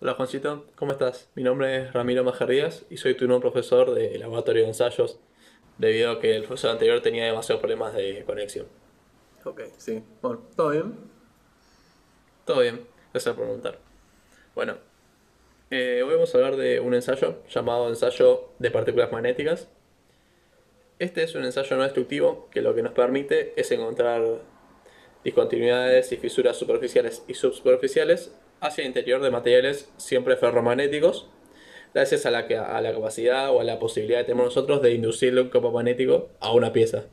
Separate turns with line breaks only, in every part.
Hola Juancito, ¿cómo estás? Mi nombre es Ramiro Majerrías y soy tu nuevo profesor de laboratorio de ensayos debido a que el profesor anterior tenía demasiados problemas de conexión.
Ok, sí. Bueno, ¿todo bien?
Todo bien, gracias por preguntar. Bueno, hoy vamos a hablar de un ensayo llamado ensayo de partículas magnéticas. Este es un ensayo no destructivo que lo que nos permite es encontrar discontinuidades y fisuras superficiales y subsuperficiales hacia el interior de materiales siempre ferromagnéticos gracias a a la capacidad o a la posibilidad que tenemos nosotros de inducirle un campo magnético a una pieza.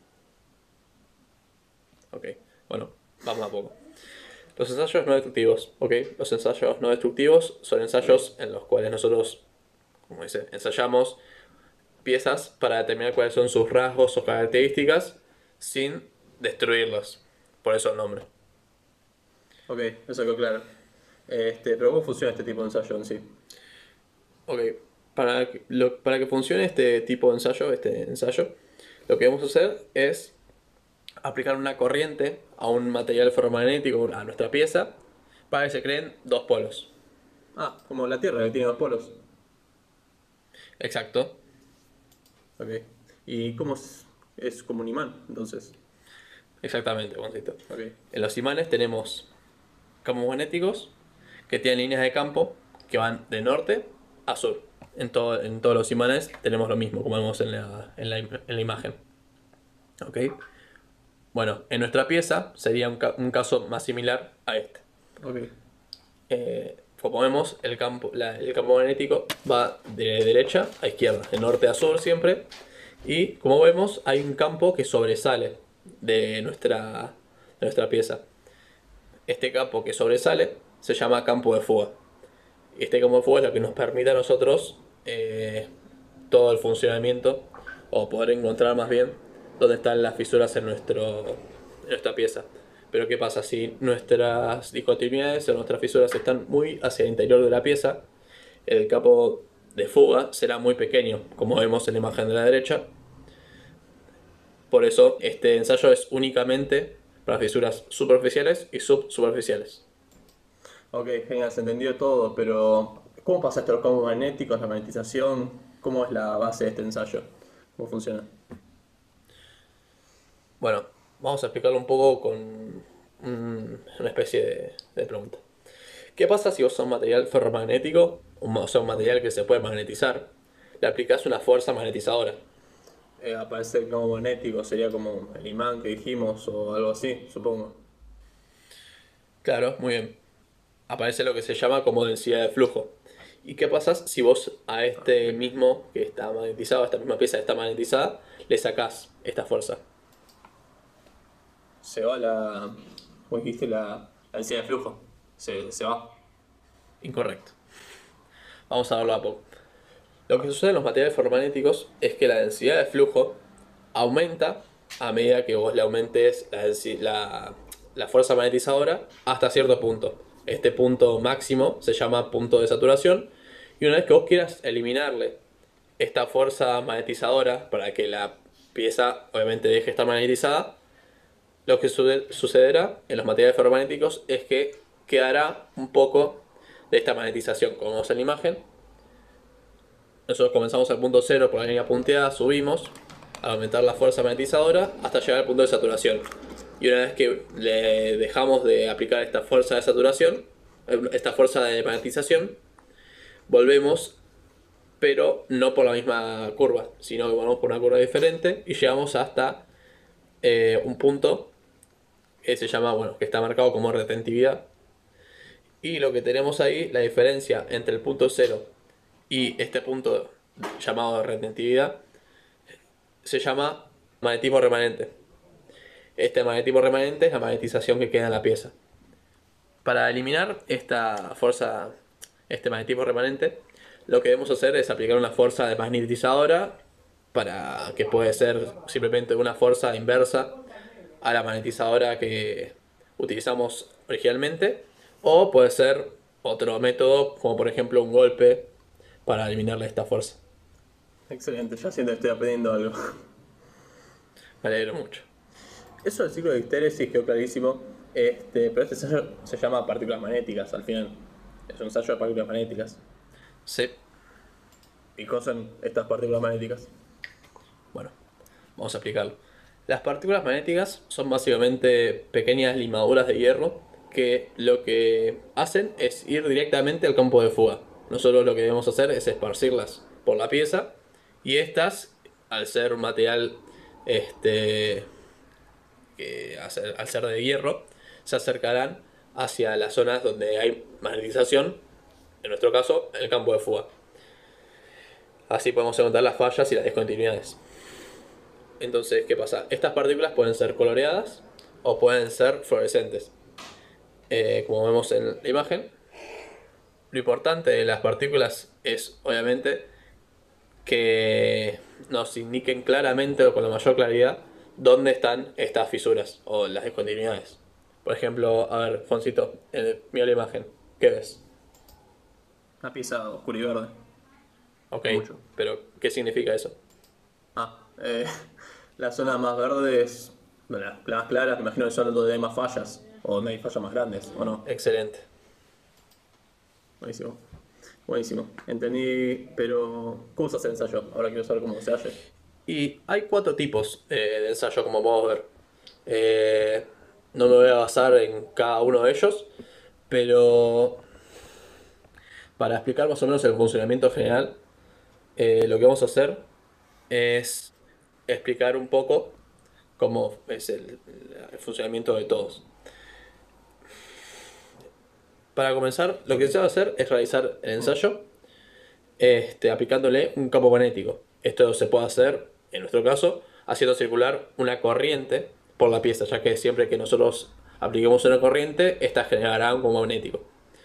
Ok, bueno, vamos a poco. Los ensayos no destructivos, ok. Los ensayos no destructivos son ensayos en los cuales nosotros, como dice, ensayamos piezas para determinar cuáles son sus rasgos o características sin destruirlos. Por eso el nombre.
Ok, eso quedó claro. Pero ¿cómo funciona este tipo de ensayo en sí?
Ok, para que funcione este tipo de ensayo, lo que vamos a hacer es aplicar una corriente a un material ferromagnético, a nuestra pieza, para que se creen dos polos.
Ah, como la Tierra que tiene dos polos.
Exacto,
Ok. ¿Y cómo es como un imán, entonces?
exactamente, Juancito.
Ok.
En los imanes tenemos campos magnéticos que tienen líneas de campo que van de norte a sur. En todos los imanes tenemos lo mismo, como vemos en la imagen. ¿Ok? Bueno, en nuestra pieza sería un caso más similar a este.
Ok.
Como vemos, el campo magnético va de derecha a izquierda, de norte a sur siempre. Y como vemos, hay un campo que sobresale de nuestra pieza. Este campo que sobresale se llama campo de fuga. Y este campo de fuga es lo que nos permite a nosotros todo el funcionamiento, o poder encontrar más bien dónde están las fisuras en nuestra pieza. Pero ¿qué pasa? Si nuestras discontinuidades o nuestras fisuras están muy hacia el interior de la pieza, el campo de fuga será muy pequeño, como vemos en la imagen de la derecha. Por eso este ensayo es únicamente para fisuras superficiales y subsuperficiales.
Ok, genial, se entendió todo, pero ¿cómo pasa esto? ¿Los campos magnéticos, la magnetización? ¿Cómo es la base de este ensayo? ¿Cómo funciona?
Bueno, vamos a explicarlo un poco con una especie de pregunta. ¿Qué pasa si vos sos un material ferromagnético, o sea, un material que se puede magnetizar, le aplicás una fuerza magnetizadora?
Aparece el campo magnético, sería como el imán que dijimos o algo así, supongo.
Claro, muy bien. Aparece lo que se llama como densidad de flujo. ¿Y qué pasa si vos a
Ah, ok.
este mismo que está magnetizado, a esta misma pieza que está magnetizada, le sacás esta fuerza?
Se va ¿cómo dijiste? La densidad de flujo. Se va.
Incorrecto. Vamos a verlo a poco. Lo que sucede en los materiales ferromagnéticos es que la densidad de flujo aumenta a medida que vos le aumentes la fuerza magnetizadora hasta cierto punto. Este punto máximo se llama punto de saturación, y una vez que vos quieras eliminarle esta fuerza magnetizadora para que la pieza obviamente deje de estar magnetizada, lo que sucederá en los materiales ferromagnéticos es que quedará un poco de esta magnetización, como vemos en la imagen. Nosotros comenzamos al punto cero por la línea punteada, subimos al aumentar la fuerza magnetizadora hasta llegar al punto de saturación. Y una vez que le dejamos de aplicar esta fuerza de saturación, esta fuerza de magnetización, volvemos, pero no por la misma curva, sino que vamos por una curva diferente y llegamos hasta un punto que se llama, bueno, que está marcado como retentividad. Y lo que tenemos ahí, la diferencia entre el punto cero y este punto llamado retentividad, se llama magnetismo remanente. Este magnetismo remanente es la magnetización que queda en la pieza. Para eliminar esta fuerza, este magnetismo remanente, lo que debemos hacer es aplicar una fuerza desmagnetizadora, para que puede ser simplemente una fuerza inversa a la magnetizadora que utilizamos originalmente, o puede ser otro método, como por ejemplo un golpe, para eliminarle esta fuerza.
Excelente, ya siento que estoy aprendiendo algo.
Me alegro mucho.
Eso del ciclo de histérisis quedó clarísimo, pero este ensayo se llama partículas magnéticas al final. Es un ensayo de partículas magnéticas.
Sí.
¿Y qué son estas partículas magnéticas?
Bueno, vamos a explicarlo. Las partículas magnéticas son básicamente pequeñas limaduras de hierro que lo que hacen es ir directamente al campo de fuga. Nosotros lo que debemos hacer es esparcirlas por la pieza y estas, al ser un material este, al ser de hierro, se acercarán hacia las zonas donde hay magnetización, en nuestro caso, el campo de fuga. Así podemos encontrar las fallas y las discontinuidades. Entonces, ¿qué pasa? Estas partículas pueden ser coloreadas o pueden ser fluorescentes. Como vemos en la imagen, lo importante de las partículas es, obviamente, que nos indiquen claramente o con la mayor claridad dónde están estas fisuras o las discontinuidades. Por ejemplo, a ver, Foncito, mira la imagen. ¿Qué ves?
Una pieza oscura y verde.
Ok,
Mucho.
pero ¿qué significa eso?
Ah, la zona más verde es. Bueno, las más claras, me imagino que son donde hay más fallas. O donde hay fallas más grandes, ¿o no?
Excelente.
Buenísimo. Buenísimo. Entendí, pero. ¿Cómo se hace el ensayo? Ahora quiero saber cómo se hace.
Y hay cuatro tipos de ensayo, como podemos ver. Eh, no me voy a basar en cada uno de ellos, pero para explicar más o menos el funcionamiento general, lo que vamos a hacer es explicar un poco cómo es el funcionamiento de todos. Para comenzar, lo que se va a hacer es realizar el ensayo aplicándole un campo magnético. Esto se puede hacer, en nuestro caso, haciendo circular una corriente por la pieza, ya que siempre que nosotros apliquemos una corriente, esta generará un campo magnético.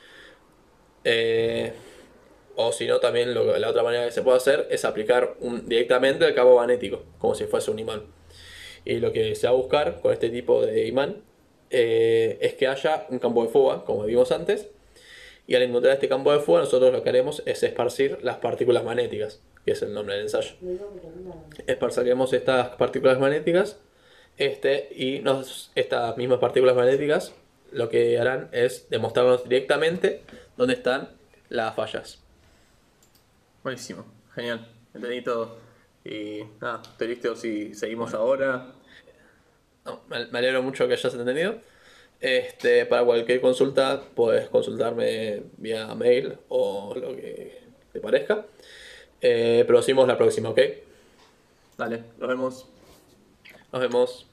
Eh, o si no, también la otra manera que se puede hacer es aplicar directamente el campo magnético, como si fuese un imán. Y lo que se va a buscar con este tipo de imán es que haya un campo de fuga, como vimos antes, y al encontrar este campo de fuga, nosotros lo que haremos es esparcir las partículas magnéticas, que es el nombre del ensayo. Esparciremos estas partículas magnéticas y estas mismas partículas magnéticas lo que harán es demostrarnos directamente dónde están las fallas.
Buenísimo. Genial. Entendí todo. Y nada, estoy listo si seguimos
Bueno,
ahora.
no, me alegro mucho que hayas entendido. Para cualquier consulta puedes consultarme vía mail o lo que te parezca. Pero seguimos la próxima, ¿ok?
Dale, nos vemos.
Nos vemos.